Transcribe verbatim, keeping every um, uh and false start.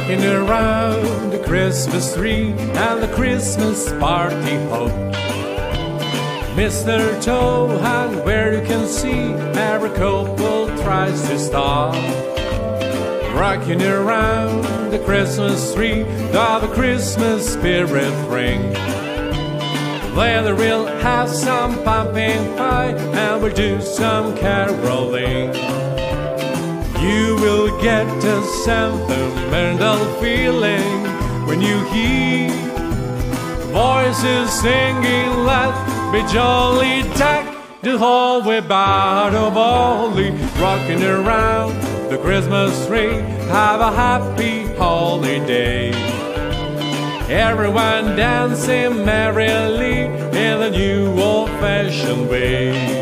rocking around the Christmas tree and the Christmas party hop. Mistletoe hung where you can see every couple tries to stop. Rocking around the Christmas tree, though the Christmas spirit ring. Later we'll have some pumpkin pie and we'll do some caroling. You will get a sentimental feeling when you hear voices singing, "Let's be jolly, deck the whole way out of Ollie." Rocking around the Christmas tree, have a happy holiday. Everyone dancing merrily in the new old-fashioned way.